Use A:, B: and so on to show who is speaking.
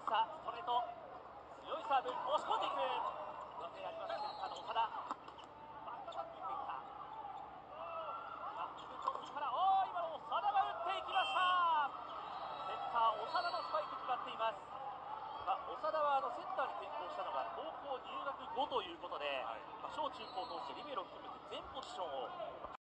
A: さあストレート強いサーブ押し込んでいく上手ありますセンターの長田バックアタックに行っていったバックトスから今の長田が打っていきましたセンター長田のスパイク決まっています。長田はセンターに転向したのが高校入学後ということで、小中高通してリベロを含めて全ポジションを